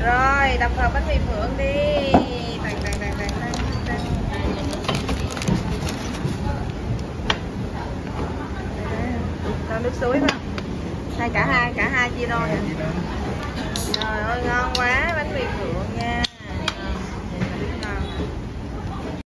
Rồi, đập vào bánh mì Phượng đi. Tàn, tàn, tàn, tàn, tàn, tàn. Đó, nước suối phải không? Hay cả hai chia đôi nè.